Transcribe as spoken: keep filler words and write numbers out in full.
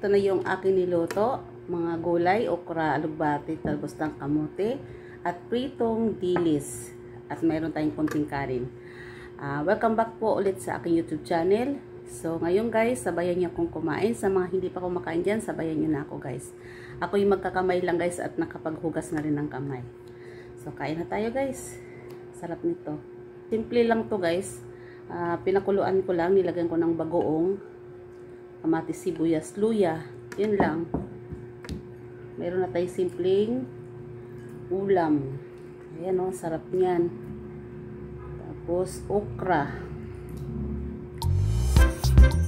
ito na yung aking niluto. Mga gulay, okra, alugbati, talbos ng kamote, at pritong dilis. At mayroon tayong kunting kanin. Uh, welcome back po ulit sa aking YouTube channel. So, ngayon guys, sabayan niyo akong kumain. Sa mga hindi pa kumakain dyan, sabayan niyo na ako guys. Ako yung magkakamay lang guys at nakapaghugas na rin ng kamay. So, kain na tayo guys. Sarap nito. Simple lang to guys. Uh, pinakuluan ko lang, nilagyan ko ng bagoong, kamatis, sibuyas, luya. Yun lang. Meron na tayong simpleng ulam. Ayan o, sarap niyan. Tapos, okra.